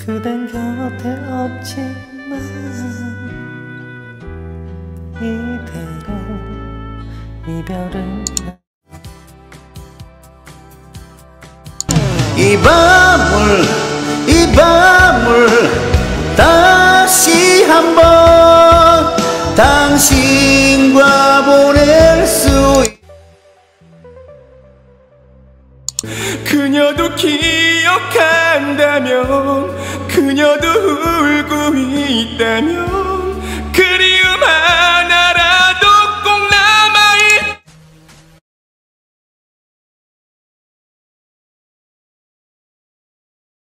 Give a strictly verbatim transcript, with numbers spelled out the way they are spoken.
그댄 곁에 없지만 이대로 이별은 이 밤을 이 밤을 다시 한번 당신과 보낼 수 있... 그녀도 기억한다면 그녀도 울고 있다면 그리